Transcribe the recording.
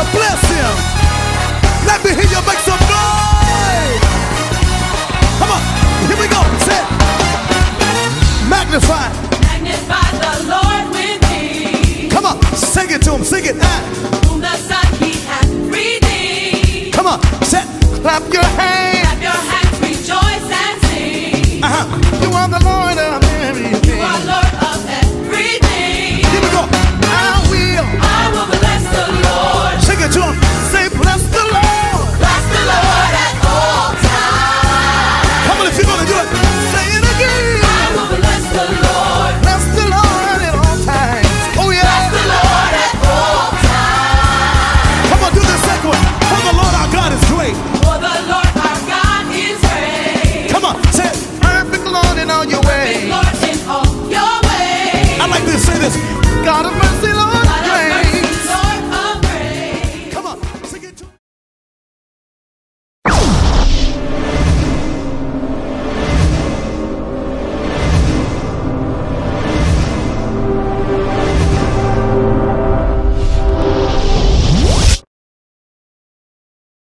Bless him. Let me hear you make some noise. Come on, here we go. Say, magnify. Magnify the Lord with me. Come on, sing it to him. Sing it. Whom the Son he hath redeemed. Come on, clap your hands. Clap your hands, rejoice and sing. You are the Lord.